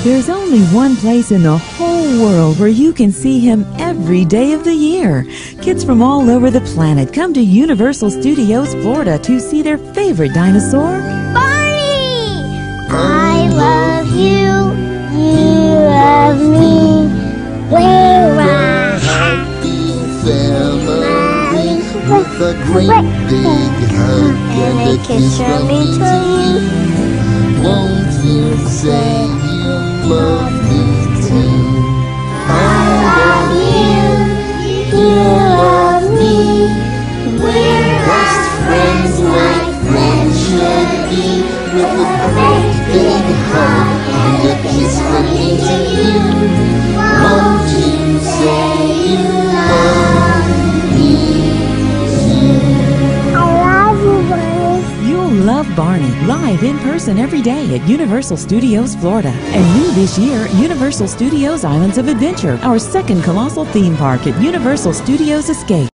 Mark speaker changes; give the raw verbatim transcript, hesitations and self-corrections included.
Speaker 1: There's only one place in the whole world where you can see him every day of the year. Kids from all over the planet come to Universal Studios Florida to see their favorite dinosaur,
Speaker 2: Barney! I love you, you love me, we're a happy family with a great big hug and a kiss from me to you. Won't you say you love me too? I love you, you love me, we're best friends like friends should be, with a great big hug and a kiss from me to you. Won't you say you love me too? I love you, Barney.
Speaker 1: You'll love Barney, live in person every day at Universal Studios Florida. And new this year, Universal Studios Islands of Adventure, our second colossal theme park at Universal Studios Escape.